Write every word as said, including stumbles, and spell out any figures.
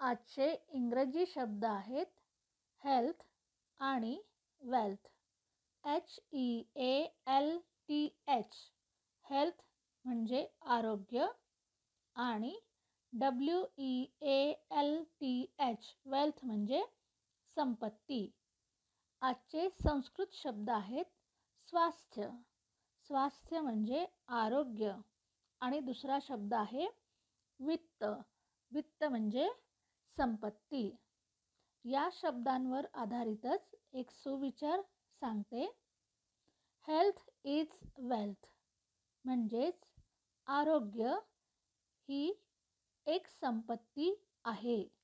आजचे इंग्रजी शब्द आहेत हेल्थ आणि wealth. H E A L T H health म्हणजे आरोग्य आणि W E A L T H wealth म्हणजे संपत्ती. आजचे संस्कृत शब्द आहेत स्वास्थ्य. स्वास्थ्य म्हणजे आरोग्य आणि दुसरा शब्द आहे वित्त. वित्त म्हणजे संपत्ती. या शब्दांवर आधारितच एक सुविचार सांगते. हेल्थ इज वेल्थ म्हणजेच आरोग्य ही एक संपत्ती आहे.